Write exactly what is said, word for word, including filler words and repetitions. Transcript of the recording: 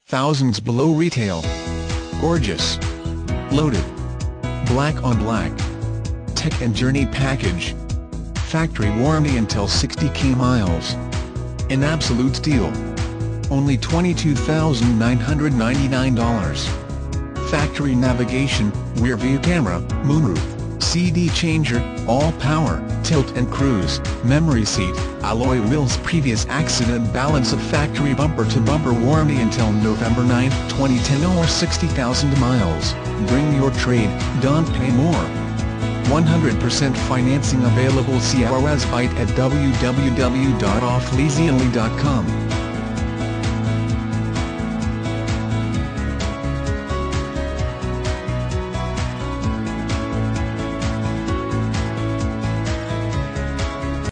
thousands below retail. Gorgeous. Loaded. Black on black. Tech and Journey package. Factory warranty until sixty K miles. An absolute steal. Only twenty-two thousand nine hundred ninety-nine dollars. Factory navigation, rear view camera, moonroof, C D changer, all power, tilt and cruise, memory seat, alloy wheels, previous accident balance of factory bumper-to-bumper warranty until November ninth twenty ten or sixty thousand miles. Bring your trade, don't pay more. one hundred percent financing available. See our website at w w w dot off lease only dot com.